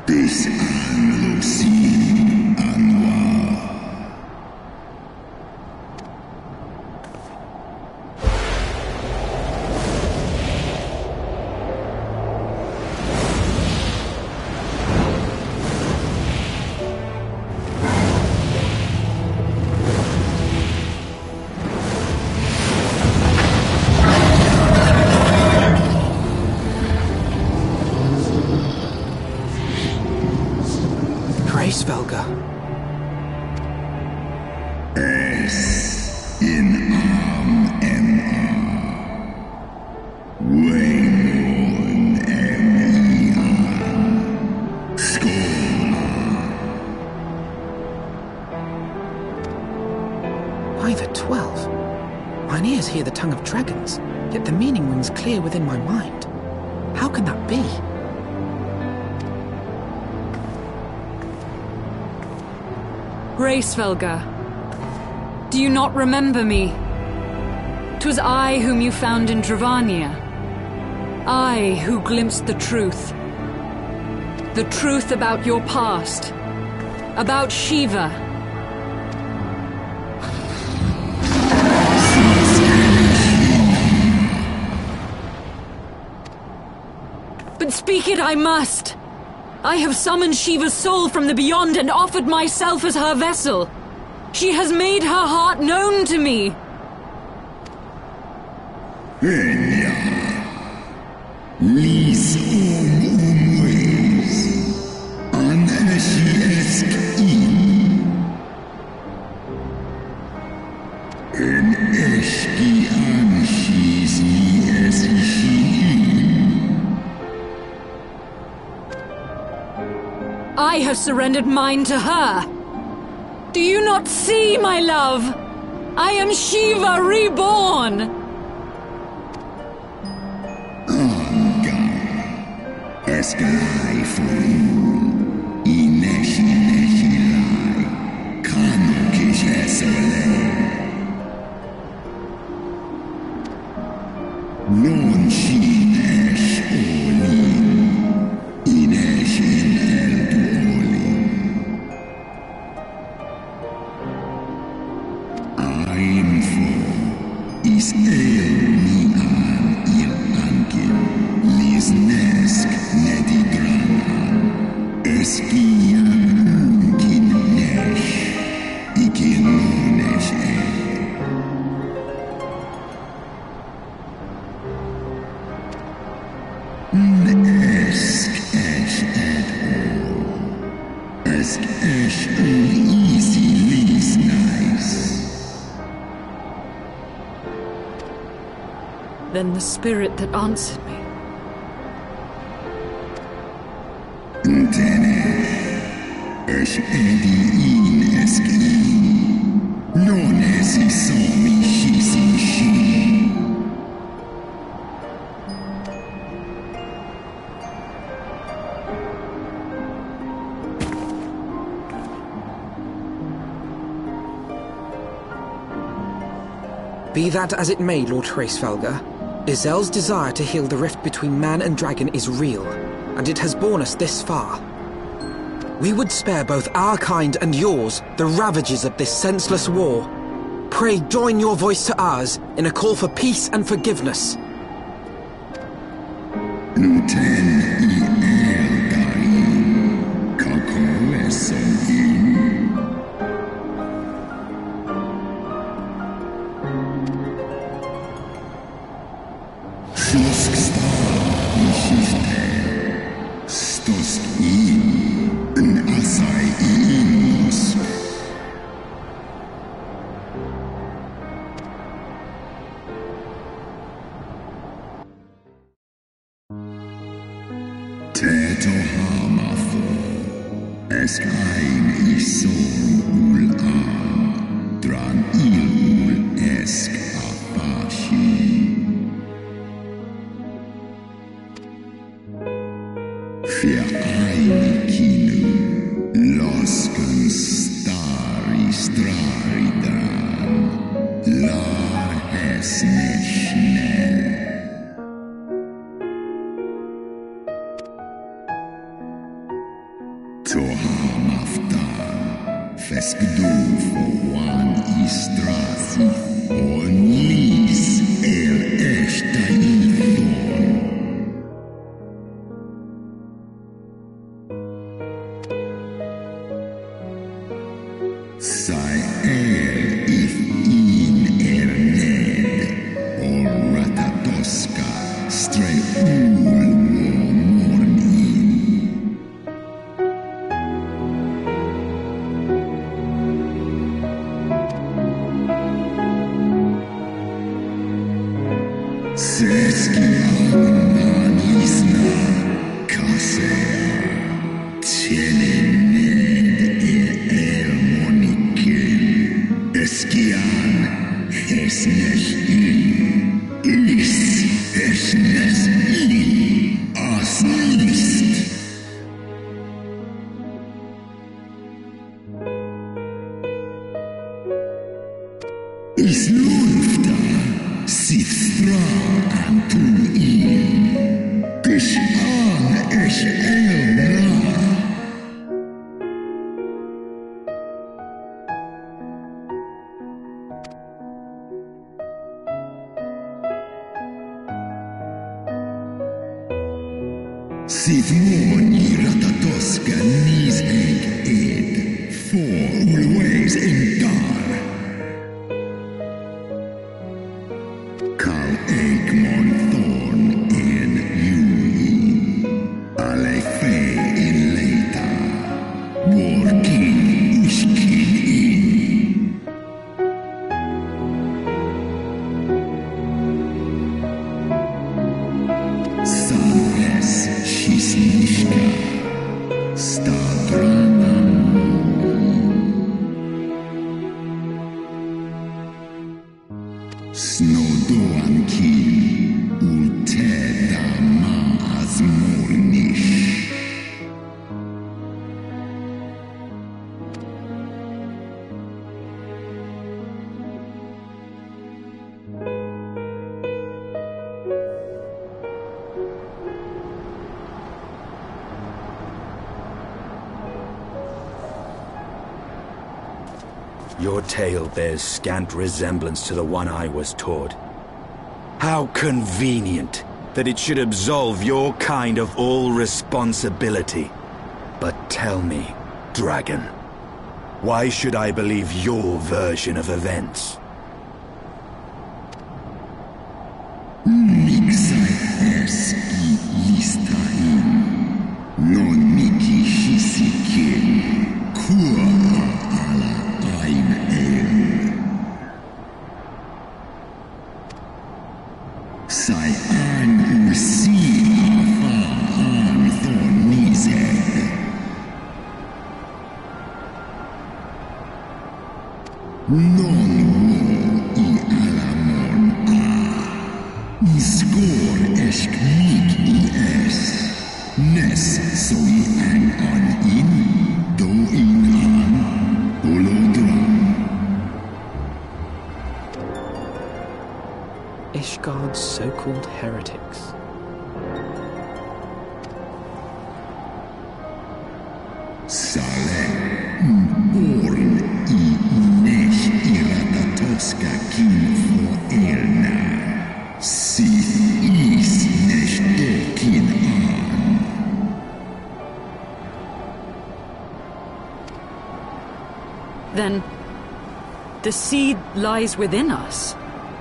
This Lucy Anwar. Hraesvelgar. S in MR. Waymon MER. Skolar. Why the 12? Mine ears hear the tongue of dragons, yet the meaning rings clear within my mind. How can that be? Hraesvelgar, do you not remember me? 'Twas I whom you found in Dravania. I who glimpsed the truth. The truth about your past. About Shiva. But speak it I must! I have summoned Shiva's soul from the beyond and offered myself as her vessel. She has made her heart known to me. Enya. Lis umways. Anashi in. En eski anshis ni esishi. I have surrendered mine to her. Do you not see, my love? I am Shiva reborn. Anga. Eskalai fool. Ineshi lai. Kanukish esole. Non shi esh olin. Inesh in el duolin. I'm for is el mi an il ankin. Lisnesk nedigran. Eskia ankin nesh. Ikin nesh Esk esh et all. Esk esh easy least nice. Then the spirit that answered me. Ntene. Esh edi in esk in. Non esi somi shisi shi. Be that as it may, Lord Hraesvelgar, Izel's desire to heal the rift between man and dragon is real, and it has borne us this far. We would spare both our kind and yours the ravages of this senseless war. Pray join your voice to ours in a call for peace and forgiveness. Nuten I Elgarin. Kako eson in. Slosk star I skifte. Stosk in. En asai inos. Teto hamafo. Esk ein I son ul an. Dran il ul esk apashi. Für eine Kino, losken stari strari dran, lar es nicht schnell. Tohamafta, Feskdu for one Istrasi, Onis Eshtaithon. Sai if in ned, or Ratatoska, stray Is lufta, sifra antu in, kishan esh elra. Sithmoni ratatoska nis eg ed, for always in dar. Kal Eikmon Thorn in Yui, Alefe in Leita, Working Ushkin in. Sanhes Shisnishka, Stadranam. Snowdoanki Ulteda Maazmornish. Your tale bears scant resemblance to the one I was taught. How convenient that it should absolve your kind of all responsibility. But tell me, dragon, why should I believe your version of events? Ishgard's so-called heretics. Sale born I nesh iratatoska kin for elna. Sith is nesh dokin an. Then the seed lies within us.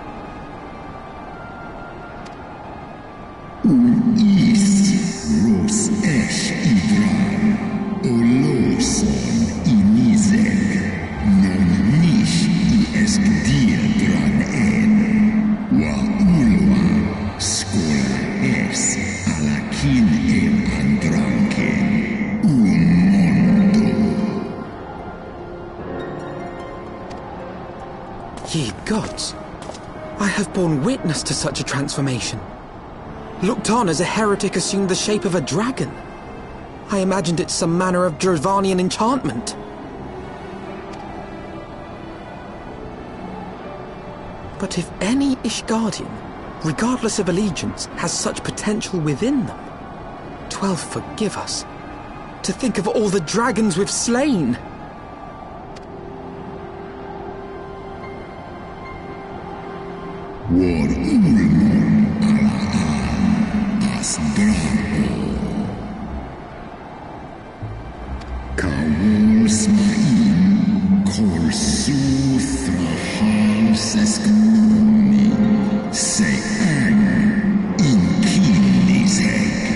Ros esh idran, oloson inizek, non nish I eskdiedran en, wa ulwa skola es alakin el andranken, mondo. Ye gods, I have borne witness to such a transformation. Looked on as a heretic assumed the shape of a dragon. I imagined it some manner of Dravanian enchantment. But if any Ishgardian, regardless of allegiance, has such potential within them, 12 forgive us. To think of all the dragons we've slain. War ulmon alaan as drago. Kawol smain kol suthra hauses knoni se ang in kinniseg.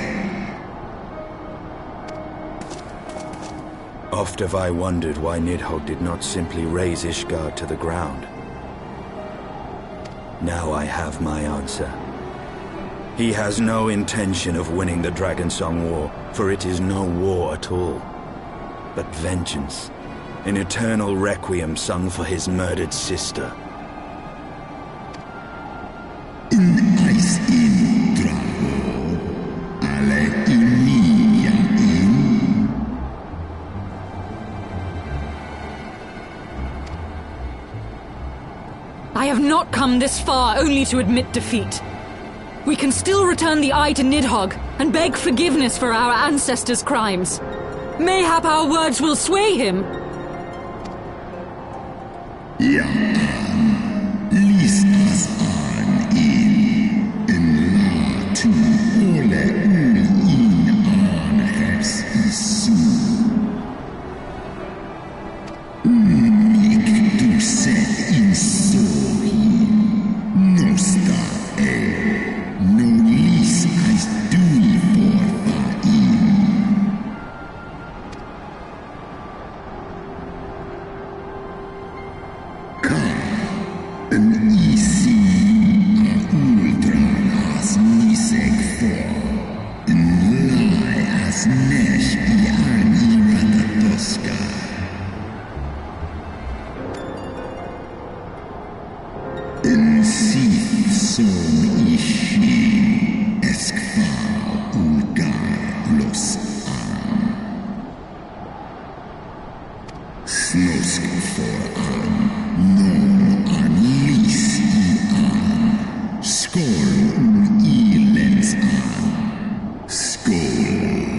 Oft have I wondered why Nidhogg did not simply raze Ishgard to the ground. Now I have my answer. He has no intention of winning the Dragonsong War, for it is no war at all, but vengeance, an eternal requiem sung for his murdered sister. In ice in drago, ale inia in. I have not come this far only to admit defeat. We can still return the eye to Nidhogg and beg forgiveness for our ancestors' crimes. Mayhap our words will sway him. Ja an, lis as an in la tu ole in an hers isu. Mik du set in sohi, nosta no lis as dui porta in. An isi a ultran as niseg for, an lai as nesh I an iratatoska. An sith som ishi eskvar ulgar los an. Snosk for an, non an lis I an. Skål ilens an. Skål.